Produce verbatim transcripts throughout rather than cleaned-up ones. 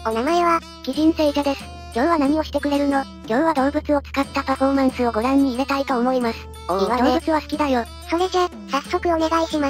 お名前は、 鬼人聖者です。今日は何をしてくれるの？今日は動物を使ったパフォーマンスをご覧に入れたいと思います。 おー、 いいわね。動物は好きだよ。 それじゃ、早速お願いします。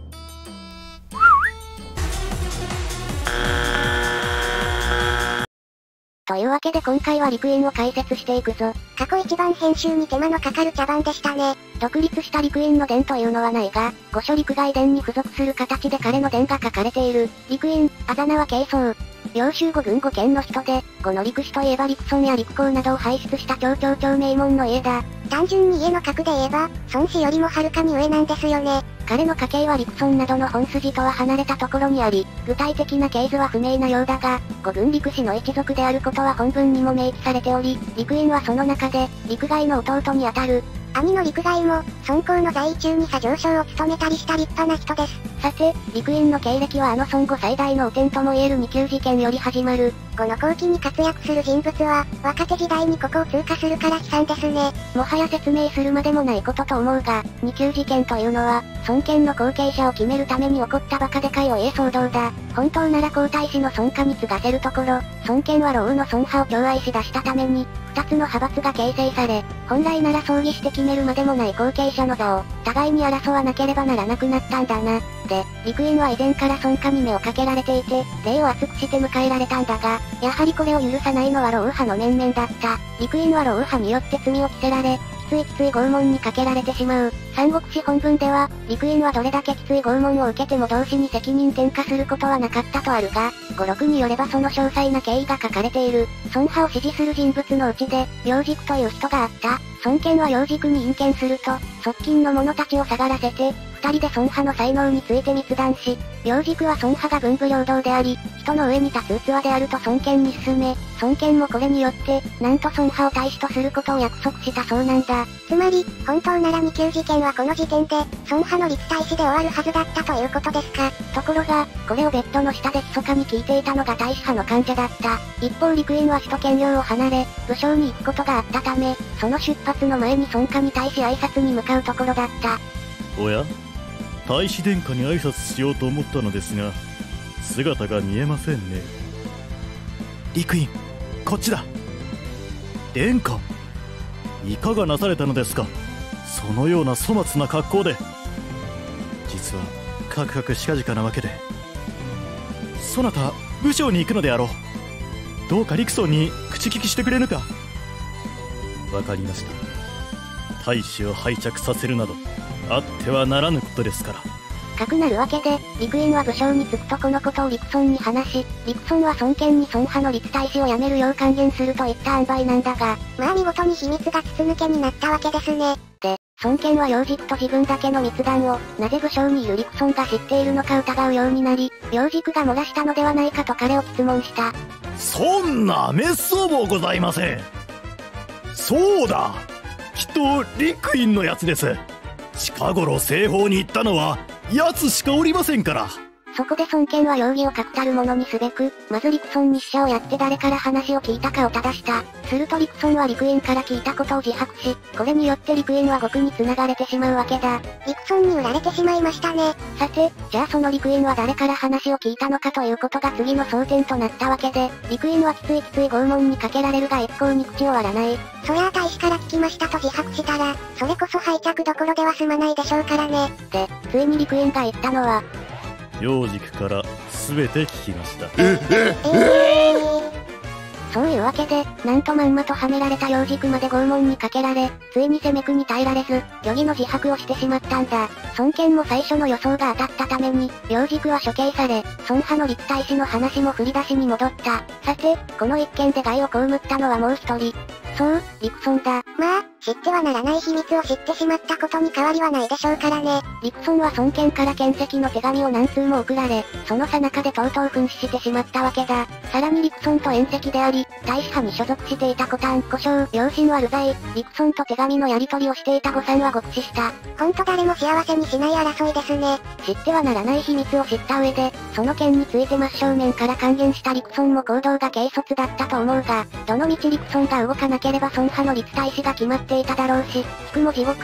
というわけで今回は陸院を解説していくぞ。 過去一番編集に手間のかかる茶番でしたね。 独立した陸院の伝というのはないが、御所陸外伝に付属する形で彼の伝が書かれている。陸院、あだ名は慶宗。領州五軍五県の人で、五の陸氏といえば陸村や陸港などを輩出した超超超名門の家だ。 単純に家の格で言えば、孫子よりもはるかに上なんですよね。 彼の家系は陸村などの本筋とは離れたところにあり、具体的な系図は不明なようだが、五軍陸氏の一族であることは本文にも明記されており、陸院はその中で、陸外の弟にあたる。 兄の陸外も、孫公の在位中に左丞相を務めたりした立派な人です。 さて、陸院の経歴はあの孫後最大の汚点とも言える二級事件より始まる。 この後期に活躍する人物は、若手時代にここを通過するから悲惨ですね。 もはや説明するまでもないことと思うが、二級事件というのは、孫権の後継者を決めるために起こったバカでかいお家騒動だ。本当なら皇太子の孫家に継がせるところ、孫権は老王の孫派を寵愛し出したために、二つの派閥が形成され、本来なら葬儀して決めるまでもない後継者の座を、互いに争わなければならなくなったんだな。で、陸院は以前から孫家に目をかけられていて、礼を厚くして迎えられたんだが、やはりこれを許さないのは老王派の面々だった。陸院は老王派によって罪を着せられ、きついきつい拷問にかけられてしまう。三国志本文では、陸院はどれだけきつい拷問を受けても同志に責任転嫁することはなかったとあるが、語録によればその詳細な経緯が書かれている。孫派を支持する人物のうちで、梁軸という人があった。孫権は梁軸に隠見すると、側近の者たちを下がらせて、二人で孫派の才能について密談し、梁軸は孫派が文武両道であり、人の上に立つ器であると孫権に勧め、孫権もこれによって、なんと孫派を大使とすることを約束したそうなんだ。 つまり、本当なら二級事件はこの時点で、孫派の立大使で終わるはずだったということですか。 ところが、これをベッドの下で密かに聞いていたのが大使派の患者だった。一方陸院は首都兼領を離れ、武将に行くことがあったため、その出発の前に孫家に対し挨拶に向かうところだった。 おや？大使殿下に挨拶しようと思ったのですが、姿が見えませんね。陸院、こっちだ。殿下、いかがなされたのですか？そのような粗末な格好で。実はカクカクしかじかなわけで、そなた武将に行くのであろう。どうか陸曹に口利きしてくれぬか。わかりました。大使を拝着させるなどあってはならぬことですから。 かくなるわけで、陸院は武将に就くとこのことを陸村に話し、陸村は孫権に孫派の立大使を辞めるよう還元するといった塩梅なんだが、 まあ見事に秘密が筒抜けになったわけですね。 で、孫権は梁軸と自分だけの密談を、なぜ武将にいる陸村が知っているのか疑うようになり、梁軸が漏らしたのではないかと彼を質問した。 そんな滅相もございません。そうだ、きっと陸院のやつです。近頃西方に行ったのは奴しかおりませんから。 そこで孫権は容疑を確たるものにすべく、まず陸村に使者をやって誰から話を聞いたかを正した。すると陸村は陸院から聞いたことを自白し、これによって陸院は獄に繋がれてしまうわけだ。 陸村に売られてしまいましたね。 さて、じゃあその陸院は誰から話を聞いたのかということが次の争点となったわけで、陸院はきついきつい拷問にかけられるが一向に口を割らない。 そりゃあ大使から聞きましたと自白したら、それこそ拝着どころでは済まないでしょうからね。 で、ついに陸院が言ったのは、 梁軸から全て聞きました。 えええー、 そういうわけで、なんとまんまとはめられた梁軸まで拷問にかけられ、ついに攻めくに耐えられず、虚偽の自白をしてしまったんだ。孫権も最初の予想が当たったために、梁軸は処刑され、孫派の立大使の話も振り出しに戻った。さて、この一件で害を被ったのはもう一人。そう、陸村だ。 まあ、知ってはならない秘密を知ってしまったことに変わりはないでしょうからね。 陸村は孫権から献石の手紙を何通も送られ、その最中でとうとう紛死してしまったわけだ。さらに陸村と縁戚であり、大使派に所属していた古丹、古将、両親は流罪、陸村と手紙のやり取りをしていた呉さんは獄死した。 ほんと誰も幸せにしない争いですね。 知ってはならない秘密を知った上で、その件について真正面から還元した陸村も行動が軽率だったと思うが、どの道陸村が動かなければ孫派の立大使が決まっていただろうし、引くも地獄、進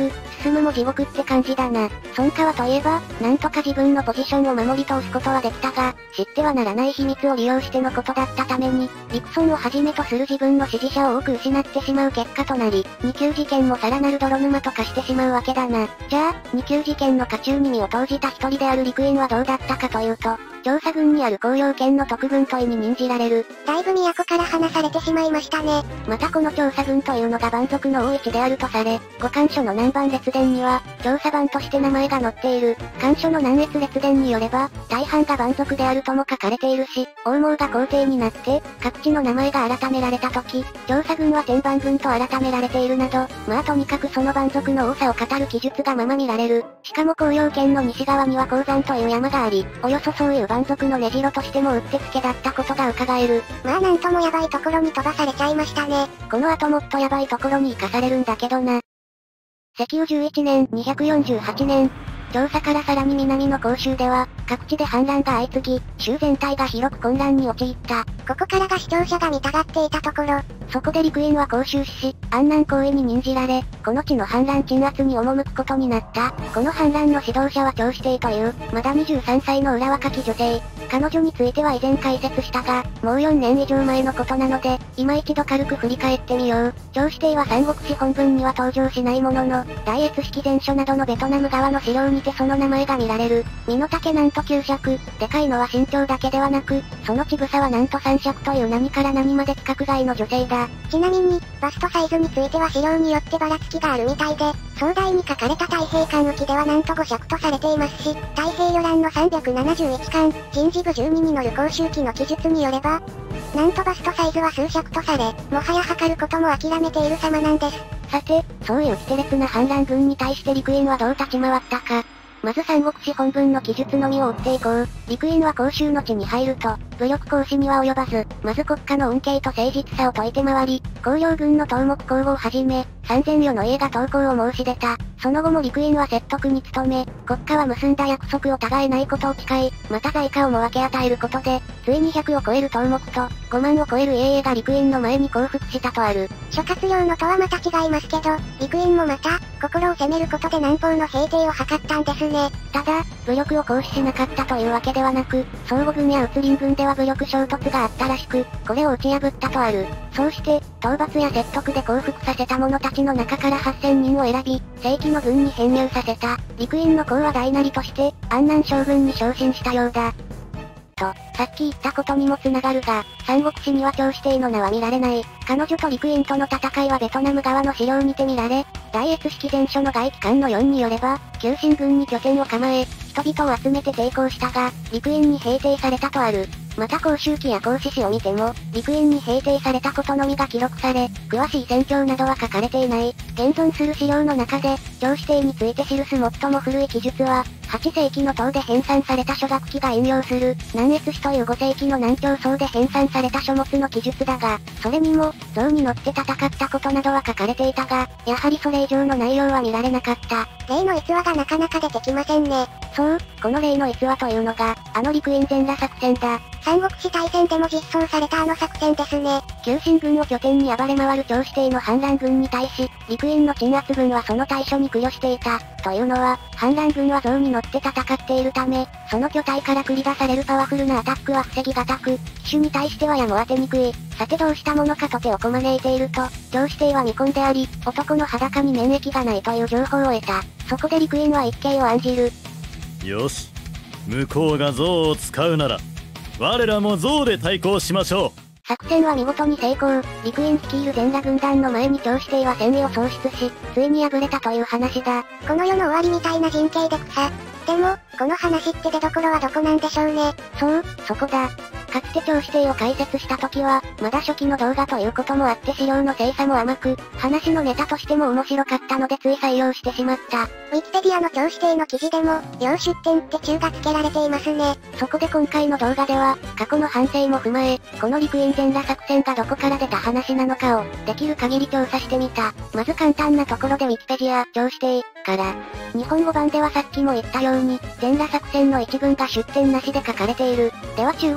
盗むも地獄って感じだな。孫川といえば、なんとか自分のポジションを守り通すことはできたが、知ってはならない秘密を利用してのことだったために、リクソンをはじめとする自分の支持者を多く失ってしまう結果となり、に級事件もさらなる泥沼と化してしまうわけだな。じゃあ、に級事件の渦中に身を投じた一人である陸院はどうだったかというと、調査軍にある公用権の特軍と意に任じられる。 だいぶ都から離されてしまいましたね。 またこの調査軍というのが蛮族の大一であるとされ、五漢書の南蛮列伝には、調査番として名前が載っている。漢書の南越列伝によれば、大半が蛮族であるとも書かれているし、王毛が皇帝になって、各地の名前が改められた時、調査軍は天蛮軍と改められているなど、まあとにかくその蛮族の多さを語る記述がまま見られる。しかも公用圏の西側には鉱山という山があり、およそそういう蛮族の根城としてもうってつけだったことが伺える。 まあなんともヤバいところに飛ばされちゃいましたね。 この後もっとヤバいところに生かされるんだけどな。石油じゅういちねん、にひゃくよんじゅうはちねん。調査からさらに南の甲州では、各地で反乱が相次ぎ、州全体が広く混乱に陥った。 ここからが視聴者が見たがっていたところ。 そこで陸院は甲州市し、安南公尉に任じられ、この地の反乱鎮圧に赴くことになった。この反乱の指導者は長子帝という、まだにじゅうさんさいの裏若き女性。彼女については以前解説したが、もうよんねん以上前のことなので、今一度軽く振り返ってみよう。長子帝は三国志本文には登場しないものの、大越式前書などのベトナム側の資料にてその名前が見られる。身の丈なんときゅう尺、でかいのは身長だけではなく、その乳房はなんとさん尺という何から何まで規格外の女性だ。 ちなみに、バストサイズについては資料によってばらつきがあるみたいで、壮大に書かれた太平艦浮きではなんとご尺とされていますし、太平洋欄のさんびゃくななじゅういち艦、人事部じゅうにに乗る甲州記の記述によれば、なんとバストサイズは数尺とされ、もはや測ることも諦めている様なんです。 さて、そういう奇烈な反乱軍に対して陸院はどう立ち回ったか。まず三国志本文の記述のみを追っていこう。陸院は甲州の地に入ると、武力行使には及ばず、まず国家の恩恵と誠実さを説いて回り、公領軍の東目公をはじめ、三千余の家が投降を申し出た。その後も陸院は説得に努め、国家は結んだ約束を違えないことを誓い、また財貨をも分け与えることで、ついにひゃくを超える東目と、ごまんを超える英々が陸院の前に降伏したとある。 諸葛亮のとはまた違いますけど、陸院もまた、心を攻めることで南方の平定を図ったんですね。 ただ、武力を行使しなかったというわけではなく、相互軍や宇林軍では武力衝突があったらしく、これを打ち破ったとある。そうして、討伐や説得で降伏させた者たちの中からはっせんにんを選び、正規の軍に編入させた。陸院の功は大なりとして、安南将軍に昇進したようだ。と、さっき言ったことにも繋がるが、三国志には長子帝の名は見られない。彼女と陸院との戦いはベトナム側の資料にて見られ、大越式前書の外記官のよんによれば、急進軍に拠点を構え、人々を集めて抵抗したが、陸院に平定されたとある。また甲州記や甲子史を見ても、陸院に平定されたことのみが記録され、詳しい戦況などは書かれていない。現存する資料の中で、長子帝について記す最も古い記述は、はちせいきの唐で編纂された書学記が引用する、南越史というごせいきの南朝宋で編纂された書物の記述だが、それにも、象に乗って戦ったことなどは書かれていたが、やはりそれ以上の内容は見られなかった。 例の逸話がなかなか出てきませんね。 そう、この例の逸話というのが、あの陸院全裸作戦だ。 三国志大戦でも実装されたあの作戦ですね。 急進軍を拠点に暴れ回る長子帝の反乱軍に対し、陸院の鎮圧軍はその対処に苦慮していた。というのは、反乱軍は象に乗って戦っているため、その巨体から繰り出されるパワフルなアタックは防ぎがたく、騎手に対しては矢も当てにくい。さてどうしたものかと手をこまねいていると、長子帝は未婚であり、男の裸に免疫がないという情報を得た。そこで陸院は一計を案じる。 よし、向こうが象を使うなら、我らも象で対抗しましょう。 作戦は見事に成功。陸院率いる全裸軍団の前に長子帝は戦意を喪失し、ついに敗れたという話だ。 この世の終わりみたいな陣形で草。でも、この話って出所はどこなんでしょうね。 そう、そこだ。かつて長子帝を解説した時は、まだ初期の動画ということもあって資料の精査も甘く、話のネタとしても面白かったのでつい採用してしまった。 ウィキペディアの長子帝の記事でも、要出典って中が付けられていますね。 そこで今回の動画では、過去の反省も踏まえ、この陸院全裸作戦がどこから出た話なのかを、できる限り調査してみた。まず簡単なところでウィキペディア、長子帝、から、日本語版ではさっきも言ったように、全裸作戦の一文が出典なしで書かれている。では中国語版、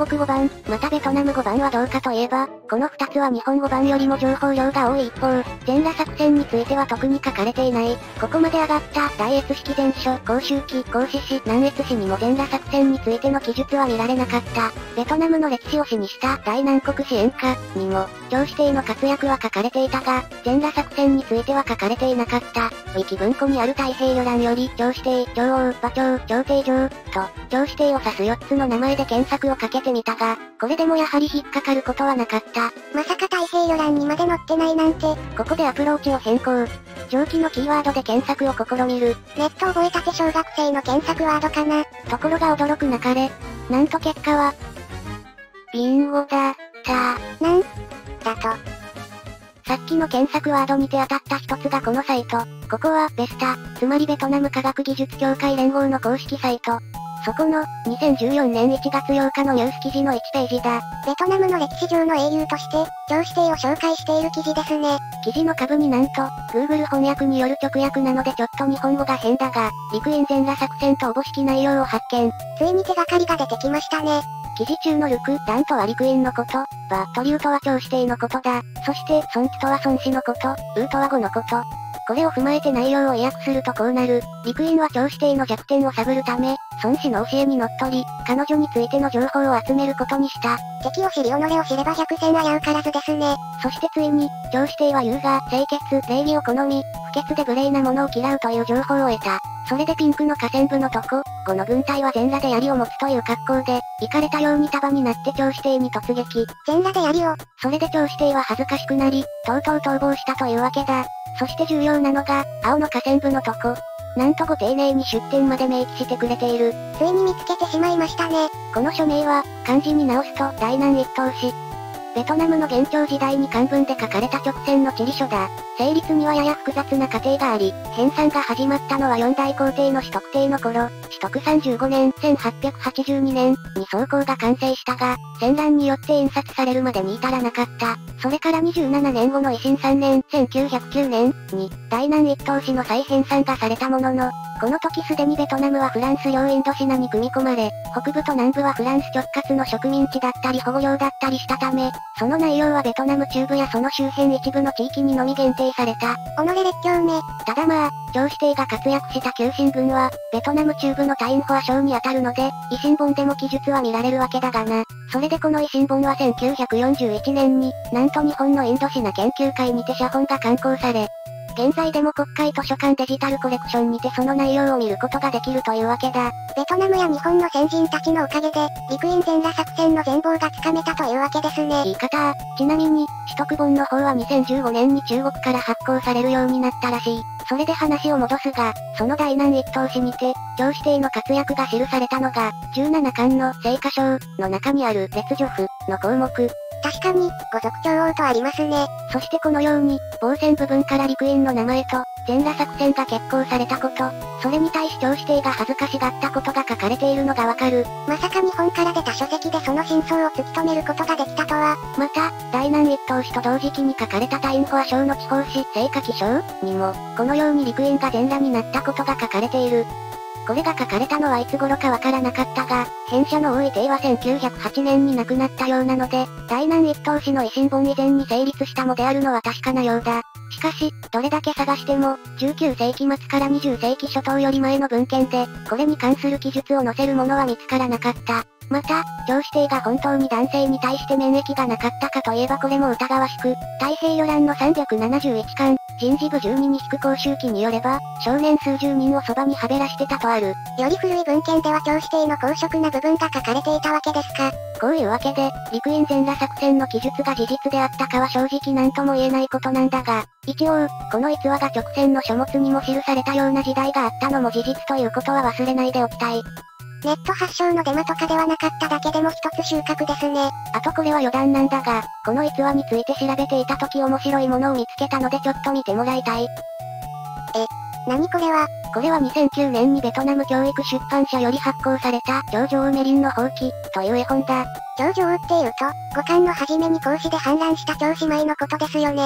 ん、またベトナム語版はどうかといえば、このふたつは日本語版よりも情報量が多い一方、全裸作戦については特に書かれていない。ここまで上がった、大越式伝書、甲州記、甲子史、南越史にも全裸作戦についての記述は見られなかった。ベトナムの歴史を詩にした大南国史演歌にも、長子帝の活躍は書かれていたが、全裸作戦については書かれていなかった。ウィキ文庫にある太平洋欄より、長子帝、長王、馬長、長帝城、と、長子帝を指すよっつの名前で検索をかけてみたが、これでもやはり引っかかることはなかった。 まさか太平洋欄にまで載ってないなんて。 ここでアプローチを変更。上記のキーワードで検索を試みる。 ネット覚えたて小学生の検索ワードかな。 ところが驚くなかれ。なんと結果は、ビンゴだった。 なんだと。 さっきの検索ワードにて当たった一つがこのサイト。ここは、ベスタ、つまりベトナム科学技術協会連合の公式サイト。そこの、にせんじゅうよねんいちがつようかのニュース記事のいちページだ。 ベトナムの歴史上の英雄として、長子帝を紹介している記事ですね。 記事の下部になんと、Google 翻訳による直訳なのでちょっと日本語が変だが、陸員全裸作戦とおぼしき内容を発見。 ついに手がかりが出てきましたね。 記事中のルク、ダンとは陸員のこと、バ、トリューとは長子帝のことだ。そして、ソンツとは孫子のこと、ウーとは語のこと。これを踏まえて内容を意訳するとこうなる。陸員は長子帝の弱点を探るため、孫子の教えにのっとり、彼女についての情報を集めることにした。 敵を知り己を知れば百戦危うからずですね。 そしてついに、長子帝は優雅、清潔、礼儀を好み、不潔で無礼なものを嫌うという情報を得た。それでピンクの河川部のとこ、後の軍隊は全裸で槍を持つという格好で、行かれたように束になって長子帝に突撃。 全裸で槍を。 それで長子帝は恥ずかしくなり、とうとう逃亡したというわけだ。そして重要なのが、青の河川部のとこ。なんとご丁寧に出典まで明記してくれている。 ついに見つけてしまいましたね。 この署名は、漢字に直すと大南一等詩。ベトナムの元朝時代に漢文で書かれた直線の地理書だ。成立にはやや複雑な過程があり、編纂が始まったのは四代皇帝の取得帝の頃、取得さんじゅうごねん、せんはっぴゃくはちじゅうにねんに草稿が完成したが、戦乱によって印刷されるまでに至らなかった。それからにじゅうななねんごの維新さんねん、せんきゅうひゃくきゅうねんに、大南一等詩の再編纂がされたものの、この時すでにベトナムはフランス領インドシナに組み込まれ、北部と南部はフランス直轄の植民地だったり保護領だったりしたため、その内容はベトナム中部やその周辺一部の地域にのみ限定された。 己列強め。 ただまあ、長子帝が活躍した旧新軍は、ベトナム中部のタインホア省に当たるので、維新本でも記述は見られるわけだがな。それでこの維新本はせんきゅうひゃくよんじゅういちねんに、なんと日本のインドシナ研究会にて写本が刊行され、現在でも国会図書館デジタルコレクションにてその内容を見ることができるというわけだ。 ベトナムや日本の先人たちのおかげで、陸員全裸作戦の全貌がつかめたというわけですね。 言い方。ちなみに、取得本の方はにせんじゅうごねんに中国から発行されるようになったらしい。それで話を戻すが、その大南一等詩にて、長子帝の活躍が記されたのが、じゅうななかんの聖歌書の中にある列序譜の項目。 確かに、五族長王とありますね。 そしてこのように、傍線部分から陸員の名前と、全裸作戦が決行されたこと、それに対し長子帝が恥ずかしがったことが書かれているのがわかる。 まさか日本から出た書籍でその真相を突き止めることができたとは。 また、大南一等詩と同時期に書かれたタインホア省の地方紙、聖歌記章にも、このように陸員が全裸になったことが書かれている。これが書かれたのはいつ頃かわからなかったが、編者の大井帝はせんきゅうひゃくはちねんに亡くなったようなので、大南一等詩の維新本以前に成立したもであるのは確かなようだ。しかし、どれだけ探しても、じゅうきゅうせいき末からにじゅっせいき初頭より前の文献で、これに関する記述を載せるものは見つからなかった。また、長子帝が本当に男性に対して免疫がなかったかといえばこれも疑わしく、太平洋欄のさんびゃくななじゅういちかん、人事部じゅうにに引く甲州記によれば、少年数十人をそばにはべらしてたとある。 より古い文献では長子帝の公職な部分が書かれていたわけですか。 こういうわけで、陸員全裸作戦の記述が事実であったかは正直なんとも言えないことなんだが、一応、この逸話が直線の書物にも記されたような時代があったのも事実ということは忘れないでおきたい。 ネット発祥のデマとかではなかっただけでも一つ収穫ですね。 あとこれは余談なんだが、この逸話について調べていた時面白いものを見つけたのでちょっと見てもらいたい。 え、何これは？ これはにせんきゅうねんにベトナム教育出版社より発行された、長女王メリンの放棄、という絵本だ。 長女王っていうと、五冠の初めに孔子で反乱した長姉妹のことですよね。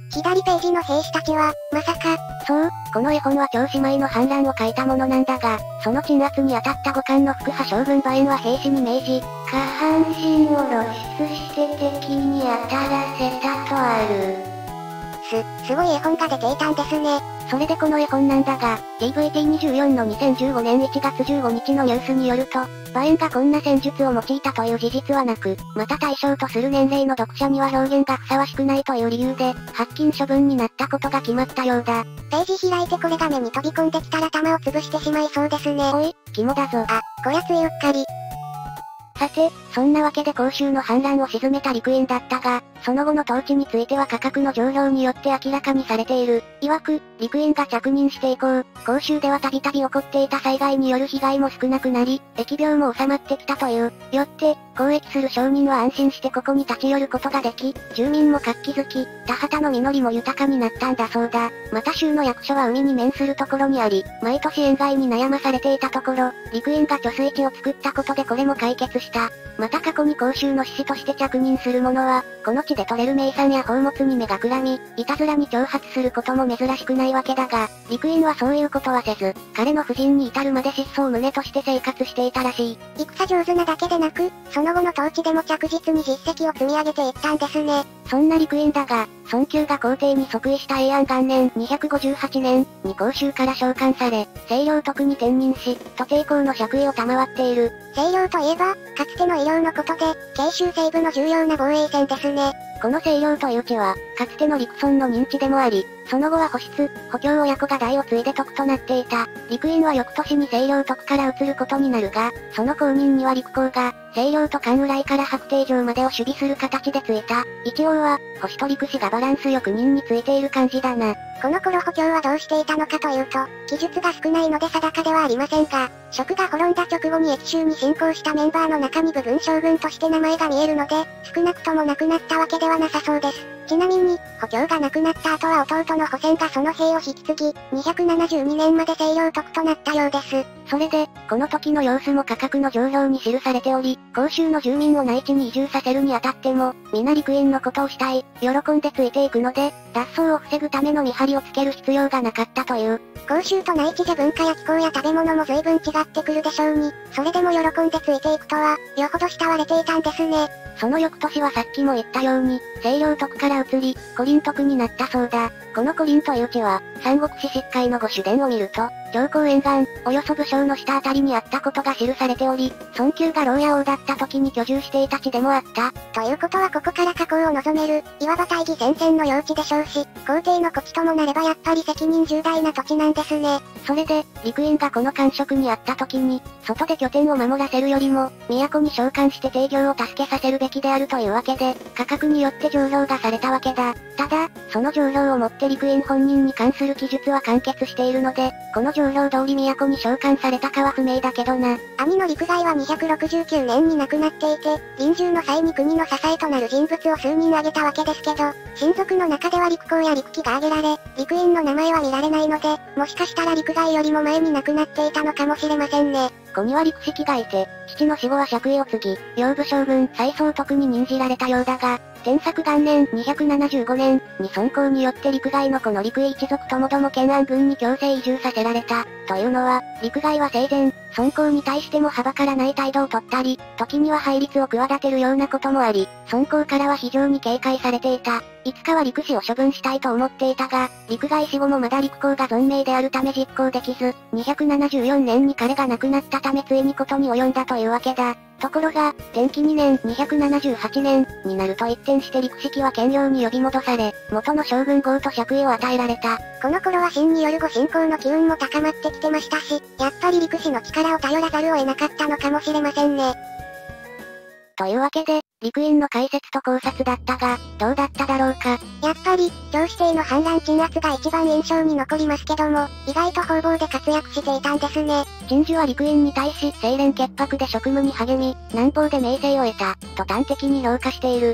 左ページの兵士たちは、まさか。 そう、この絵本は超姉妹の反乱を書いたものなんだが、その鎮圧に当たった五冠の副派将軍馬燕は兵士に命じ、下半身を露出して敵に当たらせたとある。 す、すごい絵本が出ていたんですね。 それでこの絵本なんだが、ディーブイティーにじゅうよん のにせんじゅうごねんいちがつじゅうごにちのニュースによると、馬燕がこんな戦術を用いたという事実はなく、また対象とする年齢の読者には表現がふさわしくないという理由で、発禁処分になったことが決まったようだ。 ページ開いてこれが目に飛び込んできたら弾を潰してしまいそうですね。 おい、肝だぞ。 あ、こやついうっかり。 さて、そんなわけで甲州の反乱を鎮めた陸院だったが、その後の統治については価格の上昇によって明らかにされている。曰く、陸院が着任して以降、甲州ではたびたび起こっていた災害による被害も少なくなり、疫病も収まってきたという。よって、交易する商人は安心してここに立ち寄ることができ、住民も活気づき、田畑の実りも豊かになったんだそうだ。また州の役所は海に面するところにあり、毎年塩害に悩まされていたところ、陸院が貯水池を作ったことでこれも解決した。また過去に甲州の志士として着任する者は、この地で取れる名産や宝物に目がくらみ、いたずらに挑発することも珍しくないわけだが、陸院はそういうことはせず、彼の夫人に至るまで失踪旨として生活していたらしい。 戦上手なだけでなく、その後の統治でも着実に実績を積み上げていったんですね。 そんな陸院だが、孫宮が皇帝に即位した永安元年にひゃくごじゅうはちねんに甲州から召喚され、清涼徳に転任し、都帝公の爵位を賜っている。 清涼といえば、かつての医療のことで、慶州西部の重要な防衛線ですね。 この清涼という地は、かつての陸村の認地でもあり、その後は保湿、補強親子が代を継いで徳となっていた。陸院は翌年に清涼徳から移ることになるが、その後任には陸公が、清涼と関浦井から白帝城までを守備する形でついた。一応は、保守と陸士がバランスよく任についている感じだな。 この頃補強はどうしていたのかというと、記述が少ないので定かではありませんが、蜀が滅んだ直後に益州に侵攻したメンバーの中に部分将軍として名前が見えるので、少なくとも亡くなったわけではなさそうです。ちなみに、補強が亡くなった後は弟の保仙がその兵を引き継ぎ、にひゃくななじゅうにねんまで清涼徳となったようです。 それで、この時の様子も価格の上昇に記されており、甲州の住民を内地に移住させるにあたっても、皆陸院のことをしたい、喜んでついていくので、脱走を防ぐための見張りをつける必要がなかったという。 甲州と内地で文化や気候や食べ物も随分違ってくるでしょうに、それでも喜んでついていくとは、よほど慕われていたんですね。 その翌年はさっきも言ったように、清涼徳から移り、古林徳になったそうだ。この古林という地は、三国志疾海の御主殿を見ると、上皇沿岸、およそ武将の下あたりにあったことが記されており、孫宮が牢屋王だった時に居住していた地でもあった。 ということはここから河口を望める、いわば大義戦線の用地でしょうし、皇帝の土地ともなればやっぱり責任重大な土地なんですね。 それで、陸院がこの官職にあった時に、外で拠点を守らせるよりも、都に召喚して提供を助けさせるべきであるというわけで、価格によって上労がされたわけだ。ただ、その上労をもって陸院本人に関する記述は完結しているので、この上労通り都に召喚されたかは不明だけどな。 兄の陸外はにひゃくろくじゅうきゅうねんに亡くなっていて、臨終の際に国の支えとなる人物を数人挙げたわけですけど、親族の中では陸公や陸記が挙げられ、陸院の名前は見られないので、もしかしたら陸外よりも前に亡くなっていたのかもしれませんね。 子には陸式がいて、父の死後は爵位を継ぎ、養父将軍、最宗徳に任じられたようだが、天策元年にひゃくななじゅうごねんに孫公によって陸外のこの陸井一族ともども建安郡に強制移住させられた。というのは、陸外は生前、孫公に対してもはばからない態度を取ったり、時には配律を企てるようなこともあり、孫公からは非常に警戒されていた。いつかは陸士を処分したいと思っていたが、陸外死後もまだ陸公が存命であるため実行できず、にひゃくななじゅうよねんに彼が亡くなったためついにことに及んだというわけだ。ところが、天紀にねんにひゃくななじゅうはちねんになると一転して陸式は兼用に呼び戻され、元の将軍号と爵位を与えられた。 この頃は秦によるご侵攻の機運も高まってきてましたし、やっぱり陸士の力を頼らざるを得なかったのかもしれませんね。 というわけで、陸院の解説と考察だったが、どうだっただろうか。 やっぱり、長子帝の反乱鎮圧が一番印象に残りますけども、意外と方々で活躍していたんですね。 陳寿は陸院に対し、清廉潔白で職務に励み、南方で名声を得た、と端的に評価している。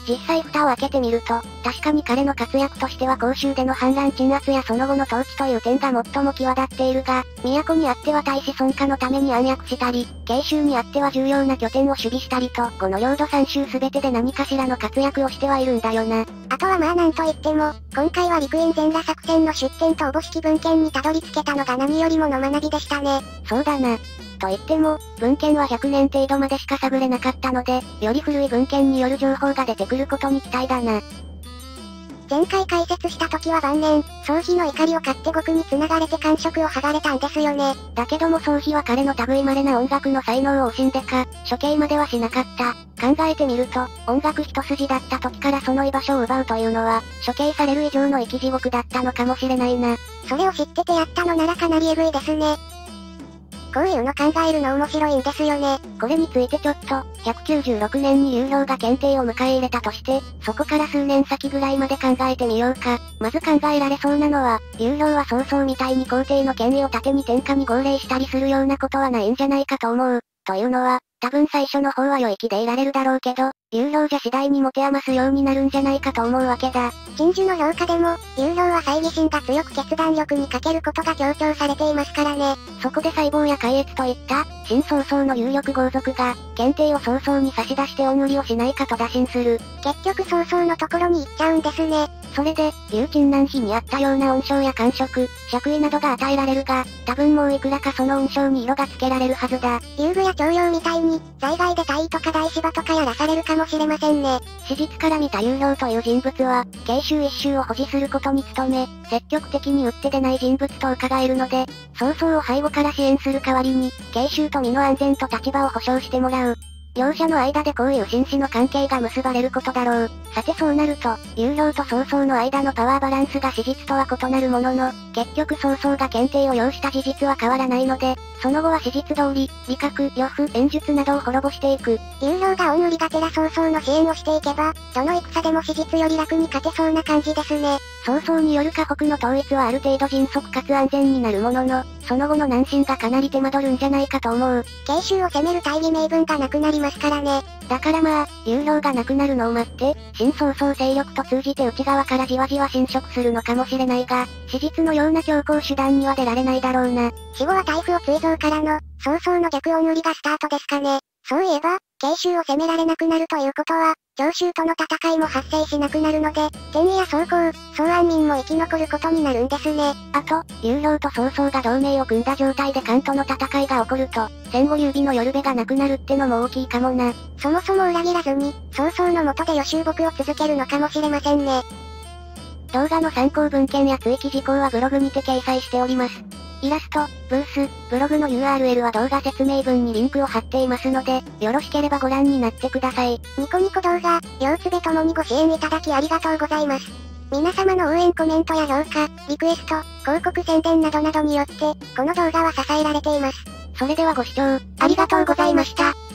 実際蓋を開けてみると、確かに彼の活躍としては甲州での反乱鎮圧やその後の統治という点が最も際立っているが、都にあっては大子孫家のために暗躍したり、慶州にあっては重要な拠点を守備したりと、この領土三州すべてで何かしらの活躍をしてはいるんだよな。 あとはまあなんといっても、今回は陸院全裸作戦の出典とおぼしき文献にたどり着けたのが何よりもの学びでしたね。 そうだな。と言っても、文献はひゃくねん程度までしか探れなかったので、より古い文献による情報が出てくることに期待だな。 前回解説した時は晩年、宗妃の怒りを買って獄に繋がれて感触を剥がれたんですよね。 だけども宗妃は彼の類稀な音楽の才能を惜しんでか、処刑まではしなかった。考えてみると、音楽一筋だった時からその居場所を奪うというのは、処刑される以上の生き地獄だったのかもしれないな。 それを知っててやったのならかなりエグいですね。こういうの考えるの面白いんですよね。 これについてちょっと、ひゃくきゅうじゅうろくねんに劉氷が検定を迎え入れたとして、そこから数年先ぐらいまで考えてみようか。まず考えられそうなのは、劉氷は曹操みたいに皇帝の権威を盾に天下に号令したりするようなことはないんじゃないかと思う。というのは、多分最初の方は良い気でいられるだろうけど、劉氷じゃ次第に持て余すようになるんじゃないかと思うわけだ。 陳樹の評価でも、劉氷は猜疑心が強く決断力に欠けることが強調されていますからね。 そこで細胞や海越といった、新曹操の有力豪族が、検定を曹操に差し出して恩売りをしないかと打診する。 結局曹操のところに行っちゃうんですね。 それで、劉陳南妃にあったような恩賞や官職、爵位などが与えられるが、多分もういくらかその恩賞に色がつけられるはずだ。 遊具や徴用みたいに、在外で大尉とか大柴とかやらされるかもしれませんね。 史実から見た劉氷という人物は、慶州一州を保持することに努め、積極的に打って出ない人物と伺えるので、曹操を背後から支援する代わりに、慶州と身の安全と立場を保障してもらう。両者の間でこういう紳士の関係が結ばれることだろう。さてそうなると、劉氷と曹操の間のパワーバランスが史実とは異なるものの、結局曹操が検定を要した事実は変わらないので、その後は史実通り、理覚、呂布、演術などを滅ぼしていく。 劉氷が恩売りがてら曹操の支援をしていけば、どの戦でも史実より楽に勝てそうな感じですね。 曹操による河北の統一はある程度迅速かつ安全になるものの、その後の南進がかなり手間取るんじゃないかと思う。 慶州を攻める大義名分がなくなりますからね。 だからまあ、劉氷がなくなるのを待って、新曹操勢力と通じて内側からじわじわ侵食するのかもしれないが、史実のような強硬手段には出られないだろうな。 死後は大夫を追贈からの、曹操の逆恩売りがスタートですかね。そういえば、慶州を攻められなくなるということは、長州との戦いも発生しなくなるので、天威や曹公、曹安民も生き残ることになるんですね。 あと、劉氷と曹操が同盟を組んだ状態で関との戦いが起こると、戦後劉備の寄る辺がなくなるってのも大きいかもな。 そもそも裏切らずに、曹操の下で予習木を続けるのかもしれませんね。 動画の参考文献や追記事項はブログにて掲載しております。イラスト、ブース、ブログの ユーアールエル は動画説明文にリンクを貼っていますので、よろしければご覧になってください。 ニコニコ動画、両つべともにご支援いただきありがとうございます。皆様の応援コメントや評価、リクエスト、広告宣伝などなどによって、この動画は支えられています。 それではご視聴、 ありがとうございました。